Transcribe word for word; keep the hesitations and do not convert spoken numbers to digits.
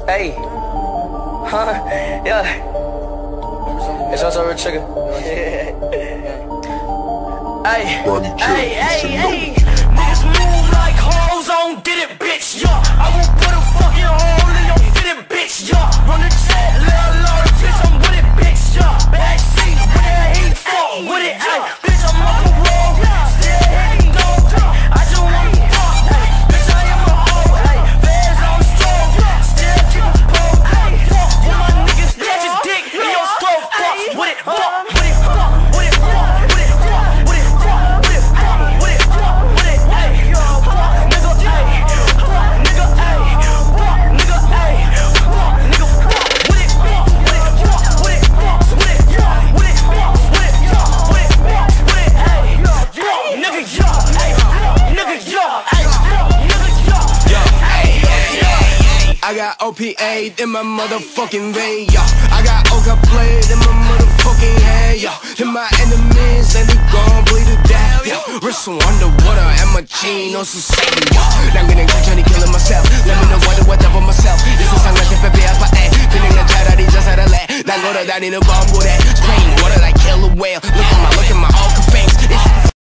Hey, huh? Yeah. It's also real trigger. Hey, hey, hey, hey. Niggas move like hoes on did it, bitch. Yeah, I will put a fucking hole in your fitted, bitch. Yeah, run the jet, little Lord, bitch. I'm with it, bitch. Yeah, backseat with that heat, fuck with it. Ay, bitch, I'm on the road, still hating dog. I just wanna fuck, ay, bitch. I am a hoe, ay, fans on stroke, still keep a pole, ay, fuck with my niggas, catch a dick in your throat, fuck with it, fuck with it, fuck with it, fuck with it, fuck with it, fuck with it, fuck with it, fuck with it, ay, fuck nigga, ay, fuck nigga, ay, fuck nigga, ay, fuck nigga, fuck with it, fuck with it, fuck with it, fuck with it, fuck with it, fuck with it, fuck with it, fuck with it, ay, fuck nigga, yo, ay, nigga, yo, ay, nigga, yo, ay, I got O P A in my motherfucking vein, yo. I got Oka played in my motherfucking hand, yo. And my enemies, and they gon' bleed to death, yo. Wrist underwater and my chain on some seven, yo. 난 그냥 천천히 killing myself. Let me know what the what of myself. 이 세상 같은 빼빼 아파해. 그냥 난 차라리 자살할래. 난 걸어다니는 범고래. Spraying water like killer whale. Look at my look